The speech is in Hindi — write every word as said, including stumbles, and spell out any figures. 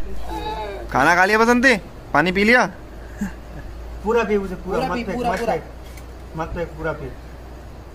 खाना खा लिया बसंती? पानी पी लिया? पूरा पी उसे पूरा, पूरा मत पी, फेंक पूरा, मत पूरा। फेंक मत फेंक पूरा पी।